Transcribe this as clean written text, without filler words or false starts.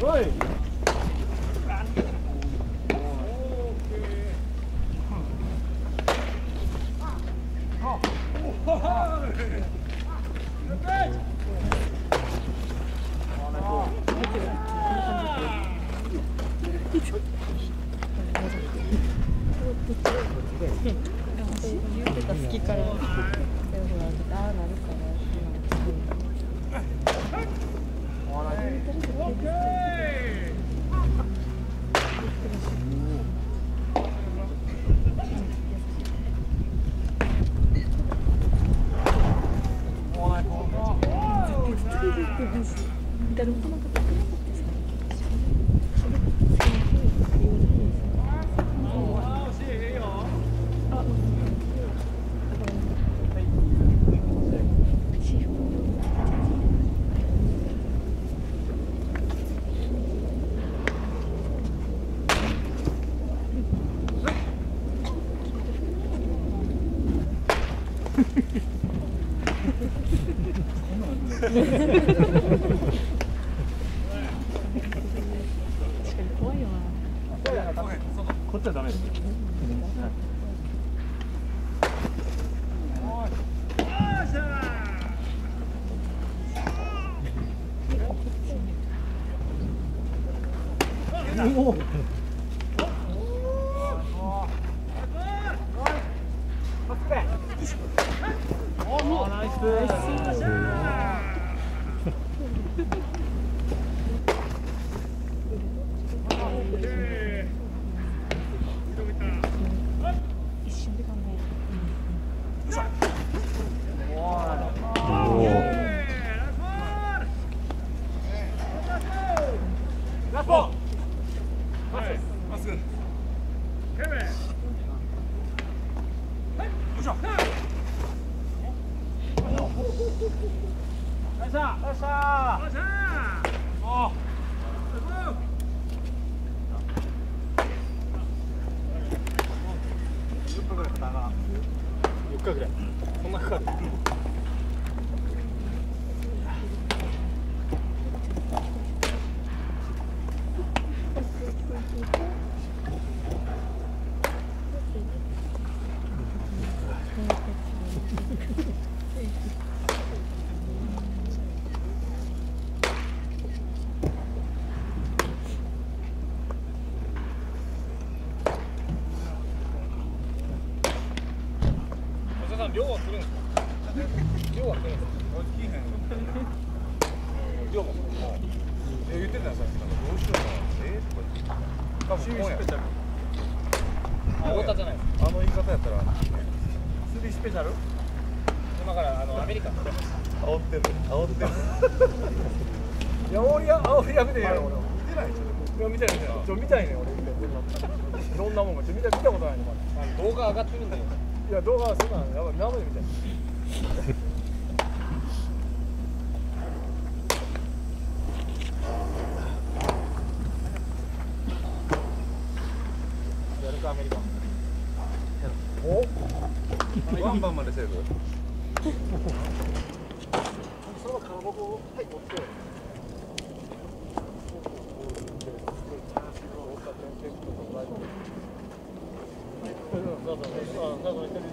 おい。 言ってた好きから。怖いよな。 こっちはダメです。おお、ナイス。 一瞬で考える。 ラスト。まっすぐ。4日ぐらい。そんなかかる。量は来るんですか？量は来るんですか？来へん。量も。言ってたよさっき。どうしようかな。多分今夜。太田じゃないです。あの言い方やったら。釣りスペシャル？今からアメリカ。煽ってる。煽ってる。いや煽りやめてよ。俺見てない。いや見たい見たい。見たいね俺見て。いろんなもんが見たことないのまだ。動画上がってるんだよ。いや動画はそんなのやばい生で見たい。やるかアメリカ。お？ワンバンまでセーブ。そのままかまぼこはい持って。そうそうそう。